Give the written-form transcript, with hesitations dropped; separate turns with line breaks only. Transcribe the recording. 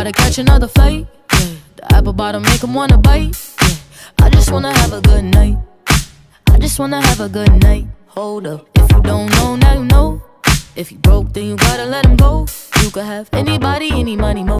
gotta catch another flight. Yeah. The apple bottom make 'em wanna bite. Yeah. I just wanna have a good night. I just wanna have a good night. Hold up, if you don't know, now you know. If you broke, then you gotta let him go. You could have anybody, any money, mo.